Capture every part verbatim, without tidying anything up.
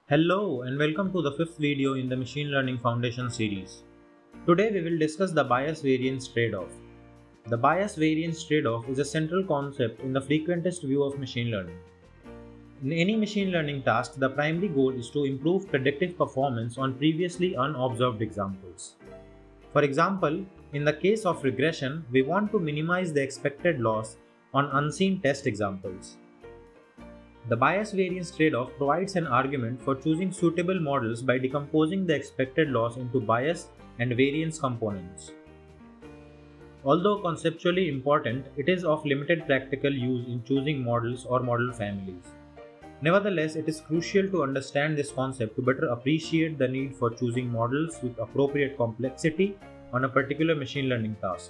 Hello and welcome to the fifth video in the Machine Learning Foundation series. Today we will discuss the bias variance trade-off. The bias variance trade-off is a central concept in the frequentist view of machine learning. In any machine learning task, the primary goal is to improve predictive performance on previously unobserved examples. For example, in the case of regression, we want to minimize the expected loss on unseen test examples. The bias variance trade-off provides an argument for choosing suitable models by decomposing the expected loss into bias and variance components. Although conceptually important, it is of limited practical use in choosing models or model families. Nevertheless, it is crucial to understand this concept to better appreciate the need for choosing models with appropriate complexity on a particular machine learning task.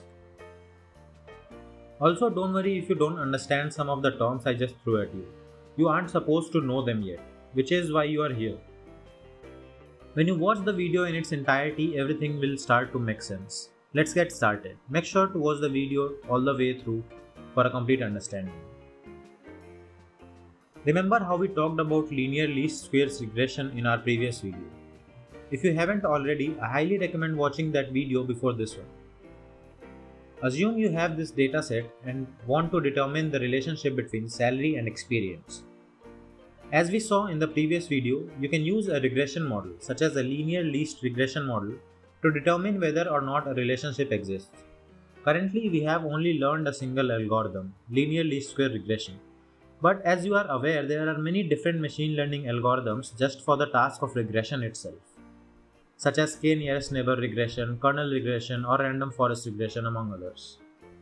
Also, don't worry if you don't understand some of the terms I just threw at you. You aren't supposed to know them yet, which is why you are here. When you watch the video in its entirety, everything will start to make sense. Let's get started. Make sure to watch the video all the way through for a complete understanding. Remember how we talked about linear least squares regression in our previous video? If you haven't already, I highly recommend watching that video before this one. Assume you have this dataset and want to determine the relationship between salary and experience. As we saw in the previous video, you can use a regression model, such as a linear least regression model, to determine whether or not a relationship exists. Currently, we have only learned a single algorithm, linear least square regression. But as you are aware, there are many different machine learning algorithms just for the task of regression itself, such as k-nearest neighbor regression, kernel regression, or random forest regression, among others.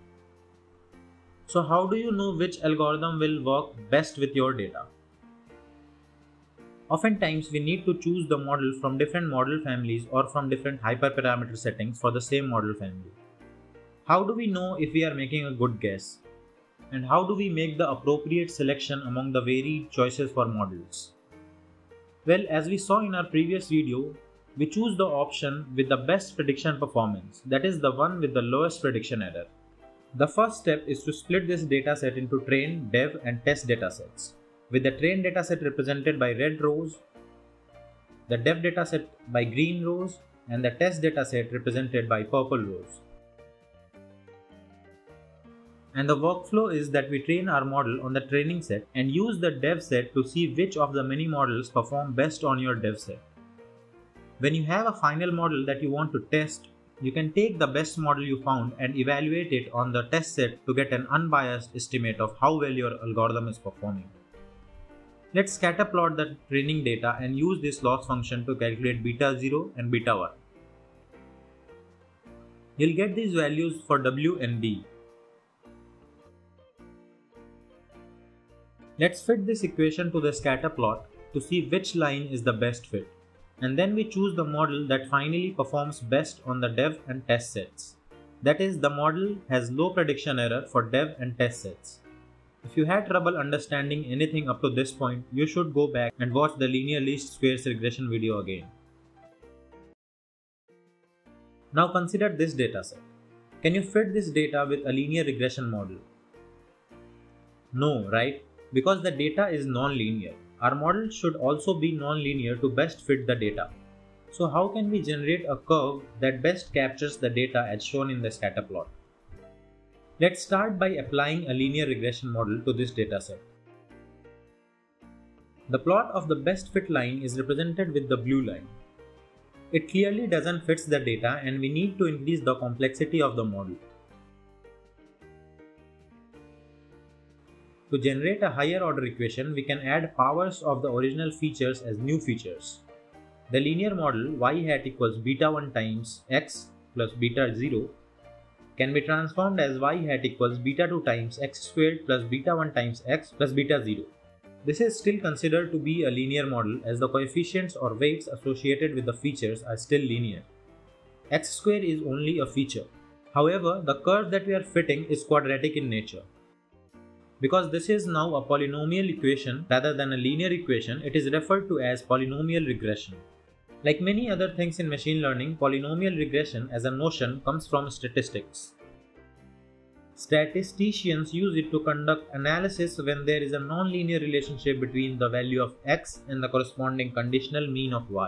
So how do you know which algorithm will work best with your data? Oftentimes, we need to choose the model from different model families or from different hyperparameter settings for the same model family. How do we know if we are making a good guess? And how do we make the appropriate selection among the varied choices for models? Well, as we saw in our previous video, we choose the option with the best prediction performance, that is the one with the lowest prediction error. The first step is to split this dataset into train, dev, and test datasets, with the train dataset represented by red rows, the dev dataset by green rows, and the test dataset represented by purple rows. And the workflow is that we train our model on the training set and use the dev set to see which of the many models perform best on your dev set. When you have a final model that you want to test, you can take the best model you found and evaluate it on the test set to get an unbiased estimate of how well your algorithm is performing. Let's scatter plot the training data and use this loss function to calculate beta zero and beta one. You'll get these values for W and B. Let's fit this equation to the scatter plot to see which line is the best fit. And then we choose the model that finally performs best on the dev and test sets. That is, the model has low prediction error for dev and test sets. If you had trouble understanding anything up to this point, you should go back and watch the linear least squares regression video again. Now consider this dataset. Can you fit this data with a linear regression model? No, right? Because the data is non-linear. Our model should also be non-linear to best fit the data. So how can we generate a curve that best captures the data as shown in the scatter plot? Let's start by applying a linear regression model to this dataset. The plot of the best fit line is represented with the blue line. It clearly doesn't fit the data and we need to increase the complexity of the model. To generate a higher order equation, we can add powers of the original features as new features. The linear model y hat equals beta one times x plus beta zero can be transformed as y hat equals beta two times x squared plus beta one times x plus beta zero. This is still considered to be a linear model as the coefficients or weights associated with the features are still linear. X squared is only a feature. However, the curve that we are fitting is quadratic in nature. Because this is now a polynomial equation rather than a linear equation, it is referred to as polynomial regression. Like many other things in machine learning, polynomial regression as a notion comes from statistics. Statisticians use it to conduct analysis when there is a non-linear relationship between the value of x and the corresponding conditional mean of y.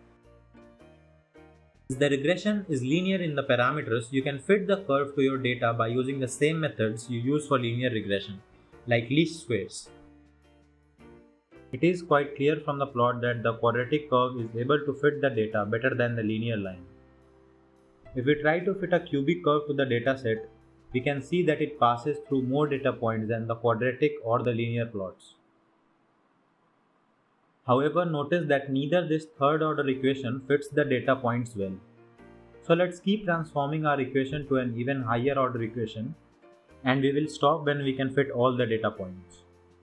Since the regression is linear in the parameters, you can fit the curve to your data by using the same methods you use for linear regression, like least squares. It is quite clear from the plot that the quadratic curve is able to fit the data better than the linear line. If we try to fit a cubic curve to the dataset, we can see that it passes through more data points than the quadratic or the linear plots. However, notice that neither this third order equation fits the data points well. So let's keep transforming our equation to an even higher order equation, and we will stop when we can fit all the data points.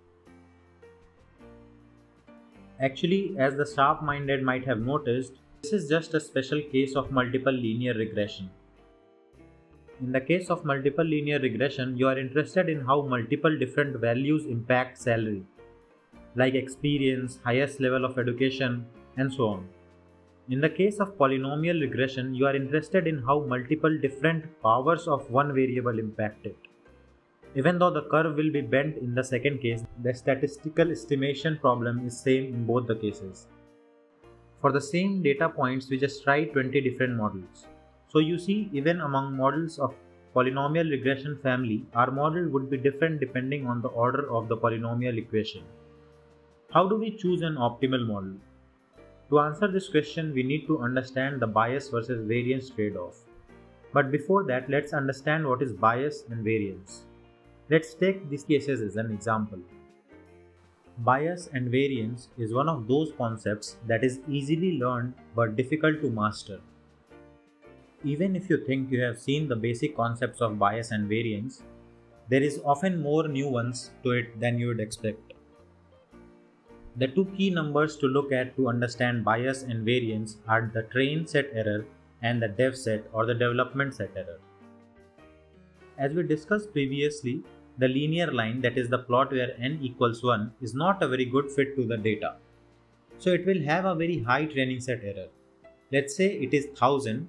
Actually, as the sharp-minded might have noticed, this is just a special case of multiple linear regression. In the case of multiple linear regression, you are interested in how multiple different values impact salary, like experience, highest level of education, and so on. In the case of polynomial regression, you are interested in how multiple different powers of one variable impact it. Even though the curve will be bent in the second case, the statistical estimation problem is same in both the cases. For the same data points, we just tried twenty different models. So you see, even among models of polynomial regression family, our model would be different depending on the order of the polynomial equation. How do we choose an optimal model? To answer this question, we need to understand the bias versus variance trade-off. But before that, let's understand what is bias and variance. Let's take these cases as an example. Bias and variance is one of those concepts that is easily learned but difficult to master. Even if you think you have seen the basic concepts of bias and variance, there is often more nuance to it than you would expect. The two key numbers to look at to understand bias and variance are the train set error and the dev set or the development set error. As we discussed previously, the linear line, that is the plot where n equals one, is not a very good fit to the data. So it will have a very high training set error. Let's say it is one thousand.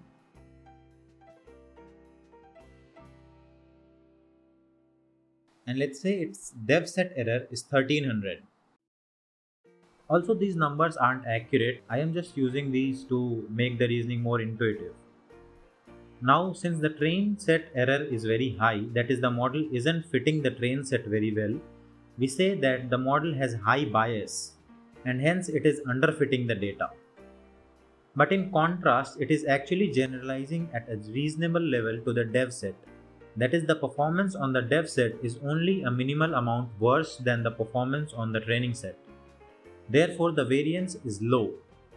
And let's say its dev set error is thirteen hundred. Also, these numbers aren't accurate. I am just using these to make the reasoning more intuitive. Now, since the train set error is very high, that is, the model isn't fitting the train set very well, we say that the model has high bias and hence it is underfitting the data. But in contrast, it is actually generalizing at a reasonable level to the dev set. That is, the performance on the dev set is only a minimal amount worse than the performance on the training set. Therefore, the variance is low.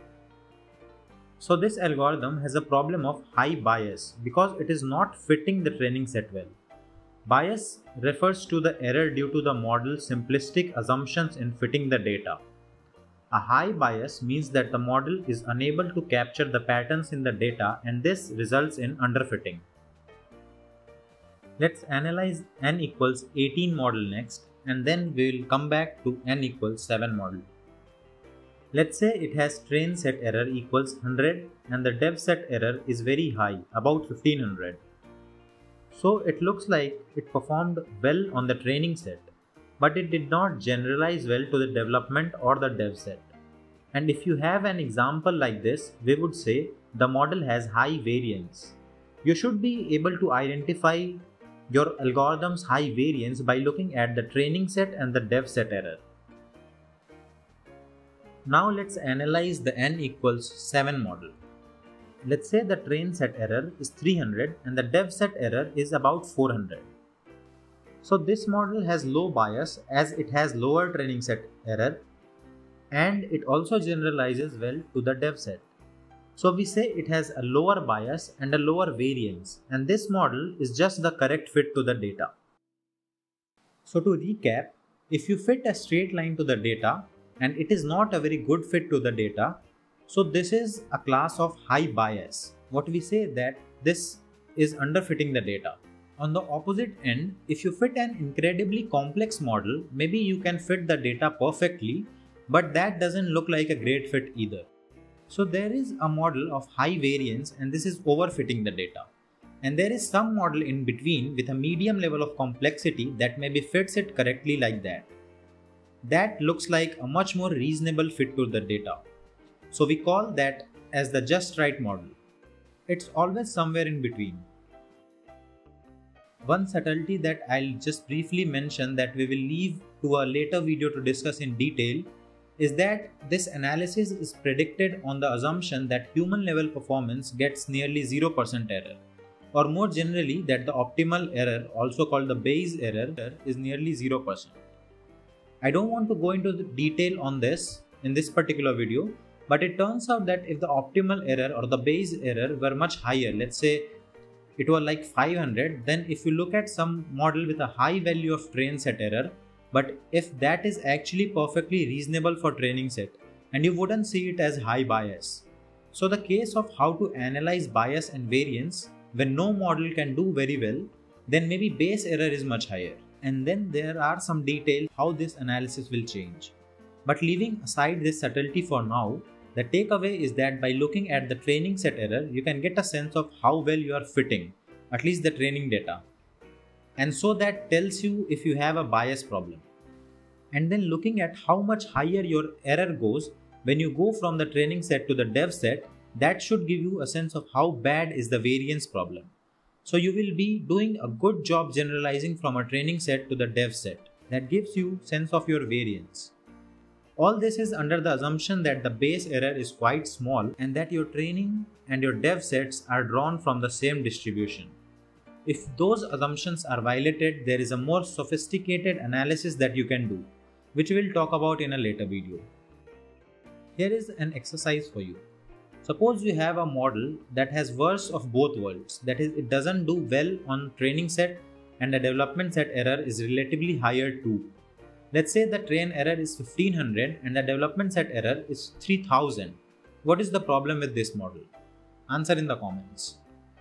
So this algorithm has a problem of high bias because it is not fitting the training set well. Bias refers to the error due to the model's simplistic assumptions in fitting the data. A high bias means that the model is unable to capture the patterns in the data, and this results in underfitting. Let's analyze n equals eighteen model next, and then we will come back to n equals seven model. Let's say it has train set error equals one hundred and the dev set error is very high, about fifteen hundred. So it looks like it performed well on the training set, but it did not generalize well to the development or the dev set. And if you have an example like this, we would say the model has high variance. You should be able to identify your algorithm's high variance by looking at the training set and the dev set error. Now let's analyze the n equals seven model. Let's say the train set error is three hundred and the dev set error is about four hundred. So this model has low bias as it has lower training set error, and it also generalizes well to the dev set. So we say it has a lower bias and a lower variance, and this model is just the correct fit to the data. So to recap, if you fit a straight line to the data and it is not a very good fit to the data, so this is a class of high bias. What we say that this is underfitting the data. On the opposite end, if you fit an incredibly complex model, maybe you can fit the data perfectly, but that doesn't look like a great fit either. So there is a model of high variance and this is overfitting the data. and there is some model in between with a medium level of complexity that maybe fits it correctly like that. That looks like a much more reasonable fit to the data. So we call that as the just right model. It's always somewhere in between. One subtlety that I'll just briefly mention that we will leave to a later video to discuss in detail is that this analysis is predicted on the assumption that human level performance gets nearly zero percent error, or more generally that the optimal error, also called the Bayes error, is nearly zero percent. I don't want to go into the detail on this in this particular video, but it turns out that if the optimal error or the Bayes error were much higher, let's say it was like five hundred, then if you look at some model with a high value of train set error, but if that is actually perfectly reasonable for training set, and you wouldn't see it as high bias. So the case of how to analyze bias and variance when no model can do very well, then maybe Bayes error is much higher. And then there are some details how this analysis will change. But leaving aside this subtlety for now, the takeaway is that by looking at the training set error, you can get a sense of how well you are fitting, at least the training data. And so that tells you if you have a bias problem. And then looking at how much higher your error goes when you go from the training set to the dev set, that should give you a sense of how bad is the variance problem. So you will be doing a good job generalizing from a training set to the dev set. That gives you sense of your variance. All this is under the assumption that the Bayes error is quite small and that your training and your dev sets are drawn from the same distribution. If those assumptions are violated, there is a more sophisticated analysis that you can do, which we'll talk about in a later video. Here is an exercise for you. Suppose you have a model that has worst of both worlds, that is, it doesn't do well on training set and the development set error is relatively higher too. Let's say the train error is fifteen hundred and the development set error is three thousand. What is the problem with this model? Answer in the comments.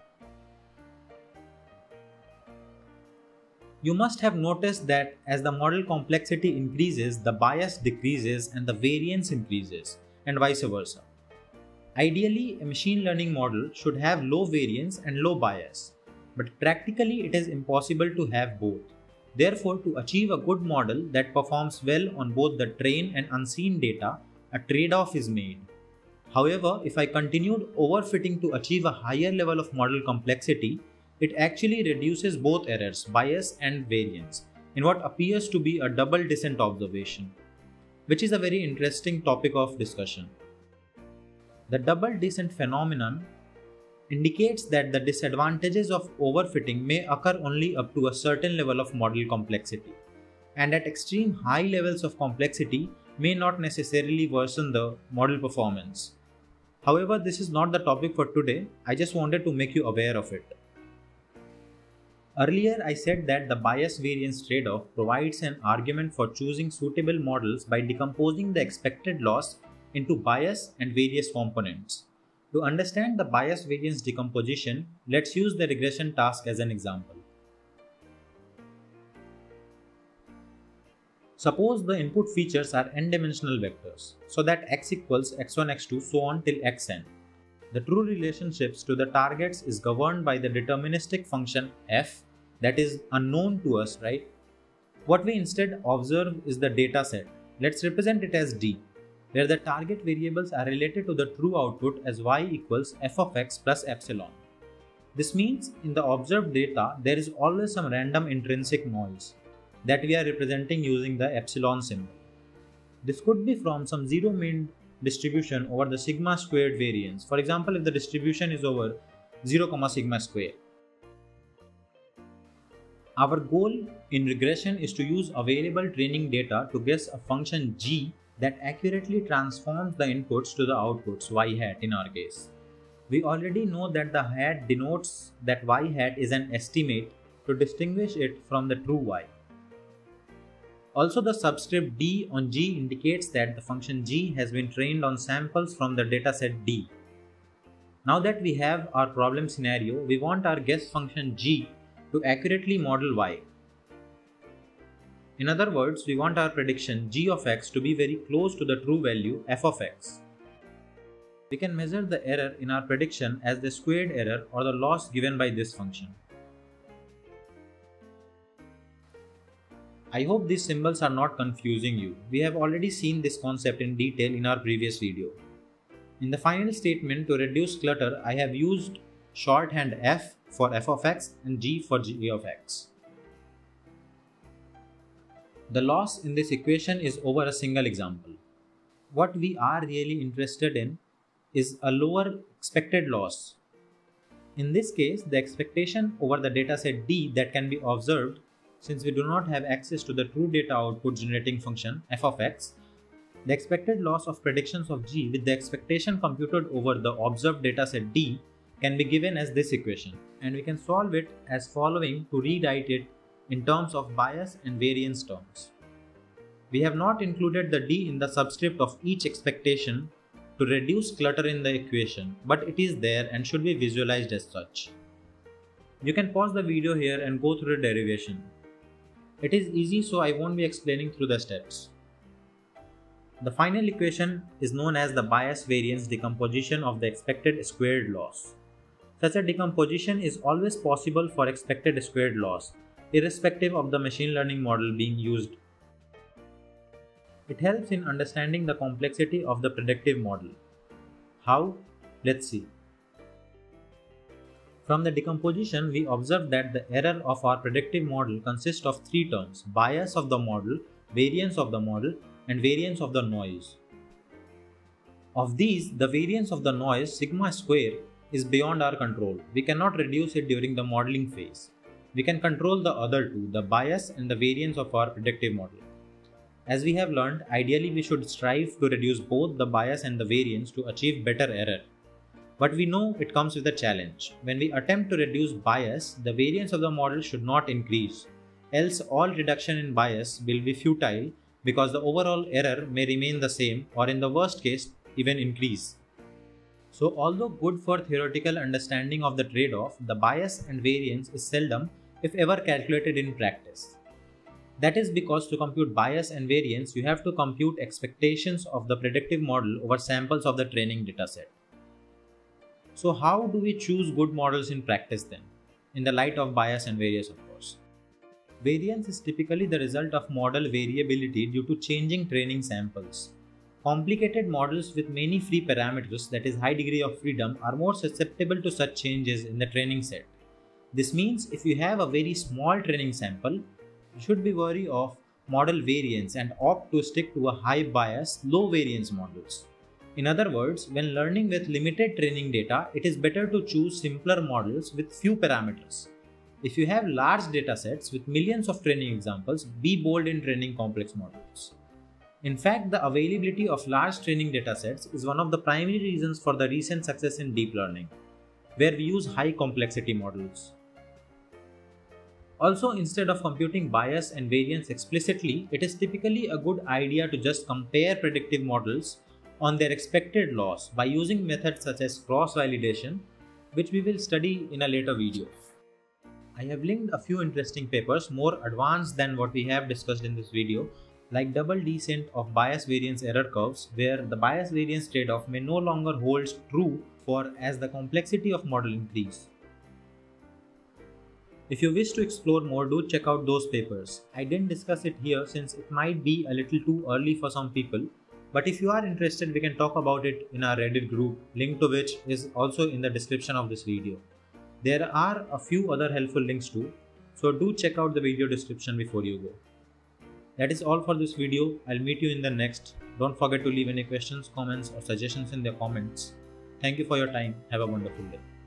You must have noticed that as the model complexity increases, the bias decreases and the variance increases, and vice versa. Ideally, a machine learning model should have low variance and low bias, but practically it is impossible to have both. Therefore, to achieve a good model that performs well on both the train and unseen data, a trade-off is made. However, if I continued overfitting to achieve a higher level of model complexity, it actually reduces both errors, bias and variance, in what appears to be a double descent observation, which is a very interesting topic of discussion. The double descent phenomenon indicates that the disadvantages of overfitting may occur only up to a certain level of model complexity, and at extreme high levels of complexity may not necessarily worsen the model performance. However, this is not the topic for today. I just wanted to make you aware of it. Earlier, I said that the bias-variance trade-off provides an argument for choosing suitable models by decomposing the expected loss into bias and various components. To understand the bias-variance decomposition, let's use the regression task as an example. Suppose the input features are n-dimensional vectors, so that x equals x one, x two, so on till xn. The true relationships to the targets is governed by the deterministic function f that is unknown to us, right? What we instead observe is the data set. Let's represent it as D, where the target variables are related to the true output as y equals f of x plus epsilon. This means in the observed data, there is always some random intrinsic noise that we are representing using the epsilon symbol. This could be from some zero mean distribution over the sigma squared variance. For example, if the distribution is over zero comma sigma square. Our goal in regression is to use available training data to guess a function g that accurately transforms the inputs to the outputs y hat in our case. We already know that the hat denotes that y hat is an estimate to distinguish it from the true y. Also, the subscript d on g indicates that the function g has been trained on samples from the dataset d. Now that we have our problem scenario, we want our guess function g to accurately model y. In other words, we want our prediction g of x to be very close to the true value f of x. We can measure the error in our prediction as the squared error or the loss given by this function. I hope these symbols are not confusing you. We have already seen this concept in detail in our previous video. In the final statement, to reduce clutter, I have used shorthand f for f of x and g for g of x. The loss in this equation is over a single example. What we are really interested in is a lower expected loss. In this case, the expectation over the dataset D that can be observed, since we do not have access to the true data output generating function f of x, the expected loss of predictions of G with the expectation computed over the observed dataset D can be given as this equation, and we can solve it as following to rewrite it in terms of bias and variance terms. We have not included the D in the subscript of each expectation to reduce clutter in the equation, but it is there and should be visualized as such. You can pause the video here and go through the derivation. It is easy, so I won't be explaining through the steps. The final equation is known as the bias variance decomposition of the expected squared loss. Such a decomposition is always possible for expected squared loss, irrespective of the machine learning model being used. It helps in understanding the complexity of the predictive model. How? Let's see. From the decomposition, we observe that the error of our predictive model consists of three terms: bias of the model, variance of the model, and variance of the noise. Of these, the variance of the noise, sigma square, is beyond our control. We cannot reduce it during the modeling phase. We can control the other two, the bias and the variance of our predictive model. As we have learned, ideally we should strive to reduce both the bias and the variance to achieve better error. But we know it comes with a challenge. When we attempt to reduce bias, the variance of the model should not increase, else all reduction in bias will be futile because the overall error may remain the same, or in the worst case, even increase. So although good for theoretical understanding of the trade-off, the bias and variance is seldom, if ever, calculated in practice. That is because to compute bias and variance, you have to compute expectations of the predictive model over samples of the training dataset. So how do we choose good models in practice then, in the light of bias and variance, of course? Variance is typically the result of model variability due to changing training samples. Complicated models with many free parameters, that is high degree of freedom, are more susceptible to such changes in the training set. This means if you have a very small training sample, you should be wary of model variance and opt to stick to a high bias, low variance models. In other words, when learning with limited training data, it is better to choose simpler models with few parameters. If you have large datasets with millions of training examples, be bold in training complex models. In fact, the availability of large training datasets is one of the primary reasons for the recent success in deep learning, where we use high complexity models. Also, instead of computing bias and variance explicitly, it is typically a good idea to just compare predictive models on their expected loss by using methods such as cross-validation, which we will study in a later video. I have linked a few interesting papers more advanced than what we have discussed in this video, like double descent of bias variance error curves, where the bias variance trade-off may no longer hold true for as the complexity of model increase. If you wish to explore more, do check out those papers. I didn't discuss it here since it might be a little too early for some people, but if you are interested, we can talk about it in our Reddit group, link to which is also in the description of this video. There are a few other helpful links too, so do check out the video description before you go. That is all for this video. I'll meet you in the next. Don't forget to leave any questions, comments or suggestions in the comments. Thank you for your time. Have a wonderful day.